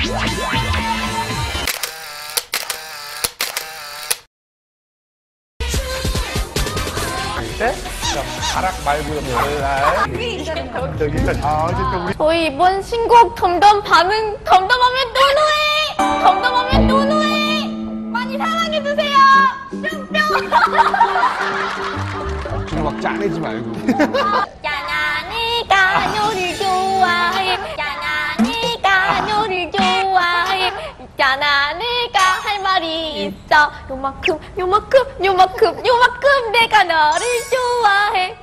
가락 말고 발랄. 저희 이번 신곡 덤덤 반응 덤덤하면 노노해. 덤덤하면 노노해. 많이 사랑해주세요. 뿅뿅. 억지로 막 짜내지 말고. 야나니가 너를 좋아해. 야나니가 너를 좋아해. 야나니가 할 말이 있어. 요만큼 요만큼 요만큼 요만큼 내가 너를 좋아해.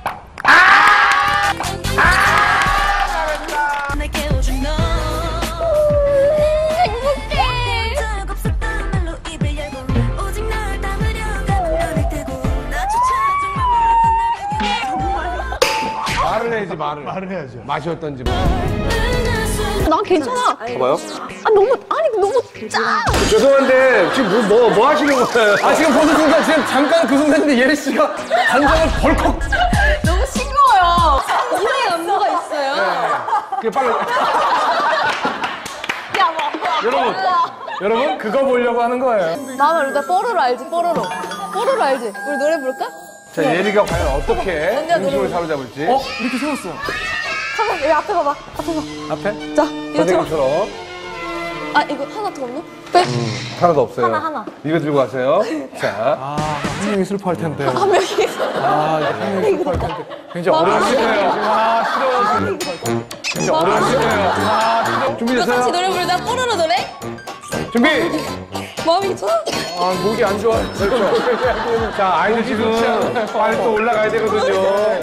말을 해야지, 말을. 말을 해야죠. 맛이 어떤지. 난 괜찮아. 봐봐요. 아 너무 아니 너무 짜. 죄송한데 지금 뭐 하시는 거예요? 지금 보는 순간 지금 잠깐 그 순간인데 예리 씨가 단장을 벌컥. 너무 싱거워요. 이상의 안무가 있어요. 그게 빨리. 야 뭐. 여러분 그거 보려고 하는 거예요. 마마 루다 뽀로로 알지? 뽀로로. 뽀로로 알지? 우리 노래 부를까? 자, 예리가 과연 어떻게 언니가 중심을 노래 사로잡을지. 이렇게 세웠어. 잠깐 여기 앞에 봐봐. 앞에 봐. 앞에? 자 이거 들어. 선생님처럼. 아 이거 하나 더 없나? 빼. 하나도 없어요. 하나. 이거 들고 가세요. 자. 한 명이 슬퍼할 텐데. 한 명이. 한 명이 슬퍼할 텐데. 굉장히 어려우실 거예요. 싫어요. 굉장히 어려우실 거예요. 같이 준비됐어요? 노래 부르자. 뽀로로 노래. 준비! 마음이 괜찮아? 목이 안 좋아. 그렇죠. 자, 아이들 지금 빨리 또 올라가야 되거든요.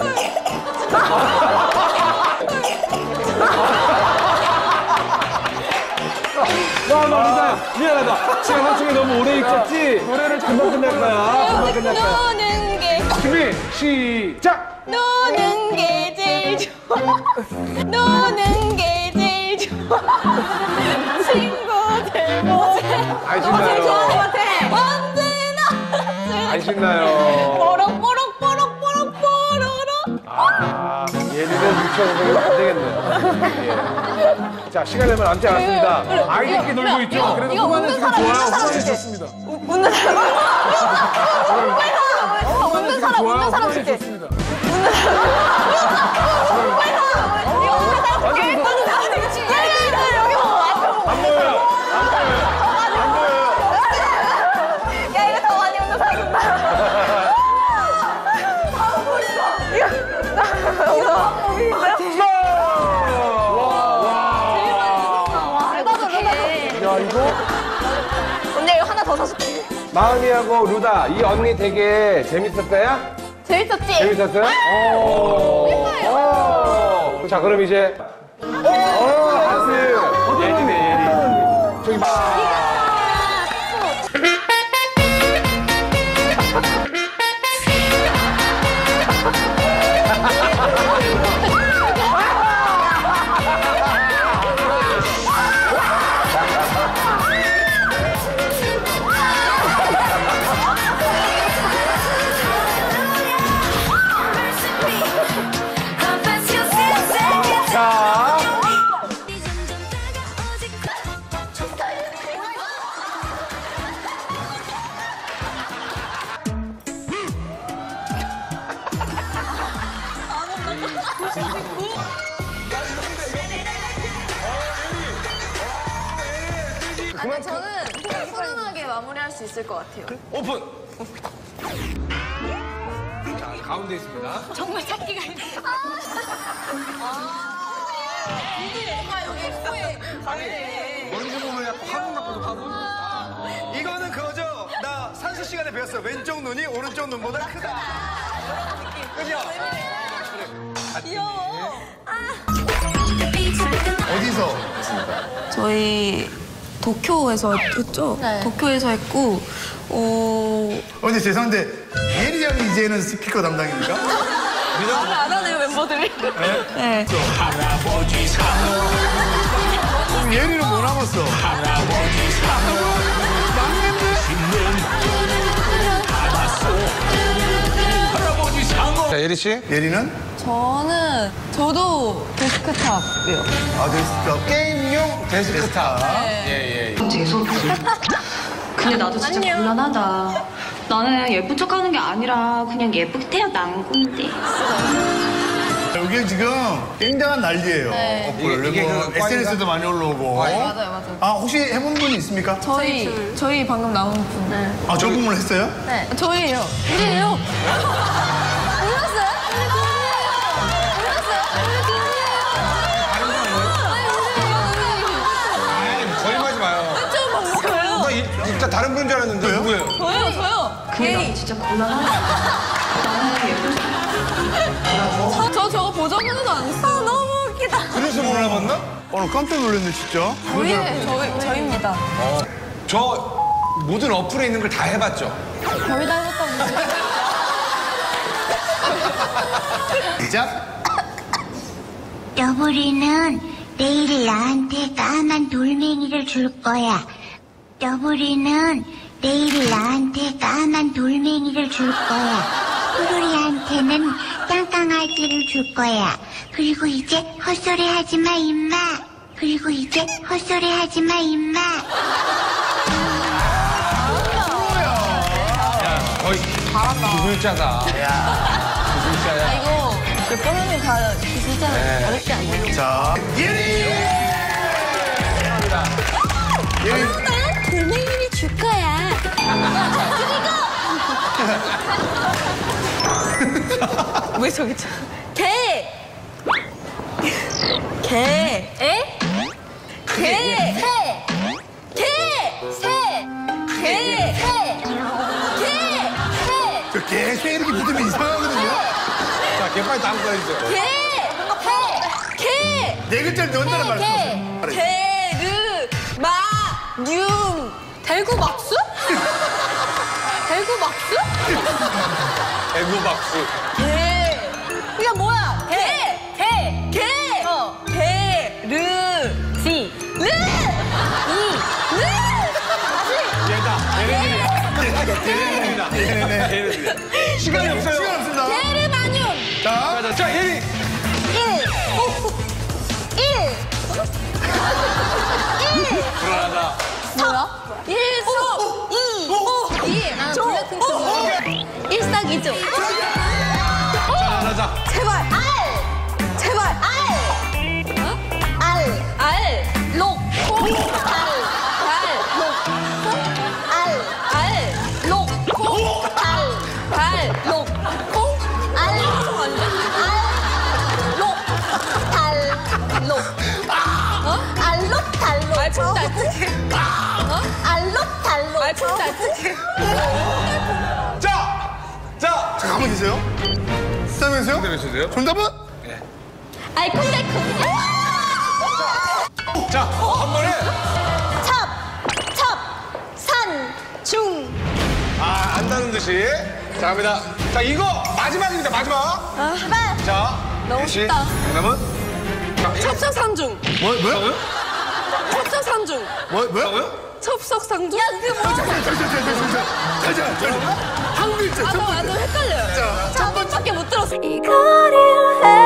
루다 미안하다. 지금 한층에 너무 오래 있었지? 노래를 금방 끝날 거야. 금방 끝날 거야. 노는 게 준비, 시작! 노는 게 제일 좋아. 노는 게 제일 좋아. 친구들 모두 안 너무 제일 좋아하는 것 신나요. 같아. 언제나 안 신나요. 뽀록뽀록뽀록뽀록 뽀로로. 아, 예리는 유치원생이 안 되겠네요. 예. 자, 시간 되면 남지 않았습니다. 아이들끼리 놀고 있죠? 그래도 이거 웃는 사람 좋습니다. 웃는 사람 웃는 사람 줄게. 웃는 사람 여기 봐. 안 보여요. 안 보여요. 야 이거 더 많이 웃는 사람 있다. 야, 이거? 언니 이거 하나 더 사줄게. 마은이하고 루다, 이 언니 되게 재밌었어요? 재밌었지? 재밌었어요? 오. 자, 그럼 이제. 하스. 예리네, 예리. 저기 봐. 자. 아니 저는 훈훈하게 마무리할 수 있을 것 같아요. 오픈. 자, 가운데 있습니다. 정말 찾기가 힘들어. 여기 코에 가네. 먼지 보면 약간 화분 같고도 화분. 이거는 그거죠? 나 산수 시간에 배웠어. 왼쪽 눈이 오른쪽 눈보다 크다. 그죠? 어디서? 저희 도쿄에서 했죠? 네. 도쿄에서 했고, 언니 죄송한데 예리 양이 이제는 스피커 담당입니까? 안 하네요, 멤버들이. 네. 그럼 예리는 뭐 남았어? 자, 예리 씨. 예리는? 저도 데스크탑이요. 아, 데스크탑. 게임용 데스크탑. 재수없지. 근데 나도 진짜 곤란하다. 나는 예쁜 척 하는 게 아니라 그냥 예쁘게 태어난 건데. 여기 지금 굉장한 난리예요. 어플. 이게 뭐 그 SNS에도 많이 올라오고. 맞아요. 아, 혹시 해본 분이 있습니까? 저희 방금 나온 분. 아, 저 부분을 했어요? 네. 저희예요. 우리예요. 몰랐어요? 거짓말하지 마요. 저요. 나 진짜 다른 분인 줄 알았는데 누구예요? 저요. 근데 나도 진짜 곤란하다. 나는 예쁜 척. 저거 보정 하나도 안 했어요. 너무 웃기다. 그래서 몰라봤나? 오늘 깜짝 놀랐네, 진짜. 저희입니다. 저 모든 어플에 있는 걸 다 해봤죠? 거의 다 해봤다고. 시작. 너구리는 내일 나한테 까만 돌멩이를 줄 거야. 너구리는 내일 나한테 까만 돌멩이를 줄 거야. 푸르리한테는 깡깡아기를 줄 거야. 그리고 이제 헛소리 하지 마, 임마. 그리고 이제 헛소리 하지 마, 임마. 거의 기술자다. 기술자야. 이거 몇 번이면 다 기술자는 어렵지 않아요. 자, 예리! 예리. 돌멩이를 줄 거야. 왜 저기 저? 개. 개. 에? 개. 새. 개. 새. 개. 새. 개. 새. 저 개새 이렇게 붙으면 이상하거든요. 자, 개빨리 다음 거 해주세요. 개. 개. 네 글자를 넣는다는 말씀. 게르 마듐 대구박수? 대구박수? 애구박수. 개. 이게 뭐야? 개. 게르 지. 르. 르. 얘다. 얘네들이야. 시간이 없어요. 시간 없습니다. 게르 마듐. 자, 예리. 1. 불안하다. 뭐야? 1, 2, 2. 조. 일석이조. 자. 제발. 알. 제발. 알. 알. 알. 록. 콩. 알. 록. 알. 알. 록. 콩. 알. 록. 콩. 알. 록. 알록달록. 알콩달콩. 알록달록. 알콩달콩. 자, 가만히 계세요. 기다려주세요. 기다려주세요. 정답은? 알콩달콩. 자, 한 번에. 첩. 산. 중. 아, 안다는 듯이. 자, 갑니다. 자, 이거 마지막입니다. 마지막. 자, 너무 예시. 쉽다. 정답은? 첩석산중. 뭐요? 첩석산중. 뭐요? 첩석산중. 야, 그게 뭐야? 잠시만. 한 글자. 첫 번째. 나도 헷갈려요. 자, 첫 번째밖에 못 들었어. 이 거리를